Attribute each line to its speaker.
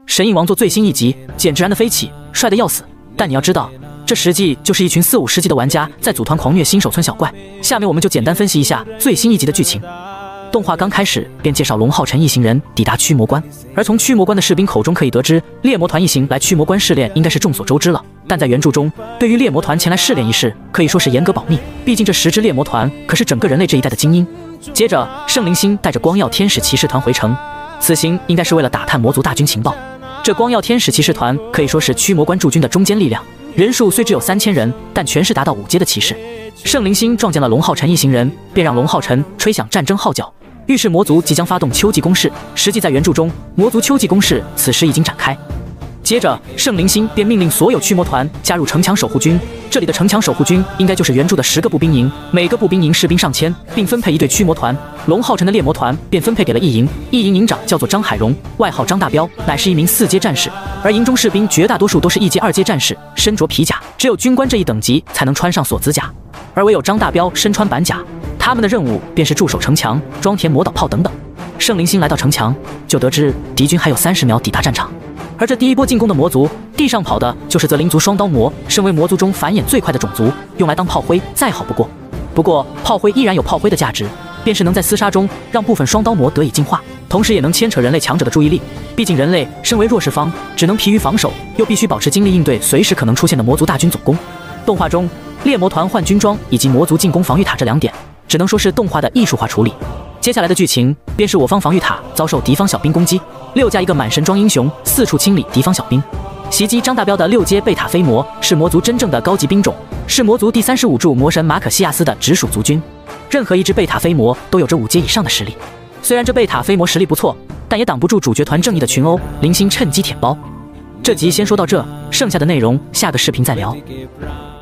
Speaker 1: 神印王座最新一集简直燃得飞起，帅得要死。但你要知道，这实际就是一群4、5世纪的玩家在组团狂虐新手村小怪。下面我们就简单分析一下最新一集的剧情。动画刚开始便介绍龙浩辰一行人抵达驱魔关，而从驱魔关的士兵口中可以得知，猎魔团一行来驱魔关试炼应该是众所周知了。但在原著中，对于猎魔团前来试炼一事可以说是严格保密，毕竟这10支猎魔团可是整个人类这一代的精英。接着，圣灵星带着光耀天使骑士团回城，此行应该是为了打探魔族大军情报。这光耀天使骑士团可以说是驱魔关驻军的中坚力量，人数虽只有3000人，但全是达到5阶的骑士。圣灵星撞见了龙浩辰一行人，便让龙浩辰吹响战争号角，预示魔族即将发动秋季攻势。实际在原著中，魔族秋季攻势此时已经展开。接着，圣灵星便命令所有驱魔团加入城墙守护军。这里的城墙守护军应该就是原著的10个步兵营，每个步兵营士兵上千，并分配一队驱魔团。龙浩辰的猎魔团便分配给了一营，一营营长叫做张海荣，外号张大彪，乃是一名4阶战士。而营中士兵绝大多数都是1阶、2阶战士，身着皮甲，只有军官这一等级才能穿上锁子甲，而唯有张大彪身穿板甲。他们的任务便是驻守城墙、装填魔导炮等等。圣灵星来到城墙，就得知敌军还有30秒抵达战场。而这第一波进攻的魔族，地上跑的就是泽灵族双刀魔，身为魔族中繁衍最快的种族，用来当炮灰再好不过。不过炮灰依然有炮灰的价值，便是能在厮杀中让部分双刀魔得以进化，同时也能牵扯人类强者的注意力。毕竟人类身为弱势方，只能疲于防守，又必须保持精力应对随时可能出现的魔族大军总攻。动画中，猎魔团换军装以及魔族进攻防御塔这2点，只能说是动画的艺术化处理。接下来的剧情便是我方防御塔遭受敌方小兵攻击，6加1个满神装英雄四处清理敌方小兵。袭击张大彪的6阶贝塔飞魔是魔族真正的高级兵种，是魔族第35柱魔神马可西亚斯的直属族军。任何一只贝塔飞魔都有着5阶以上的实力。虽然这贝塔飞魔实力不错，但也挡不住主角团正义的群殴，零星趁机舔包。这集先说到这，剩下的内容下个视频再聊。